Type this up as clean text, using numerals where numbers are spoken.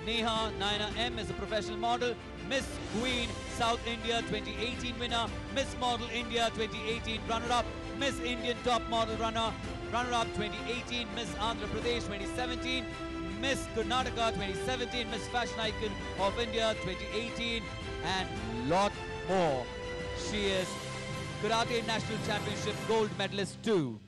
Neha. Nayana M is a professional model. Miss Queen South India 2018 winner. Miss Model India 2018 runner-up. Miss Indian Top Model runner-up 2018. Miss Andhra Pradesh 2017. Miss Karnataka 2017. Miss Fashion Icon of India 2018. And lot more. She is Karate National Championship gold medalist too.